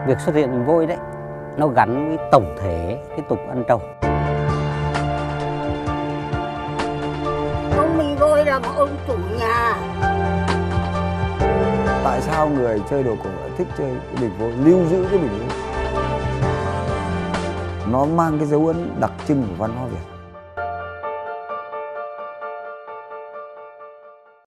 Việc xuất hiện bình vôi đấy nó gắn với tổng thể cái tục ăn trầu. Ông Bình Vôi là một ông chủ nhà. Tại sao người chơi đồ cổ lại thích chơi cái bình vôi, lưu giữ cái bình vôi? Nó mang cái dấu ấn đặc trưng của văn hóa Việt.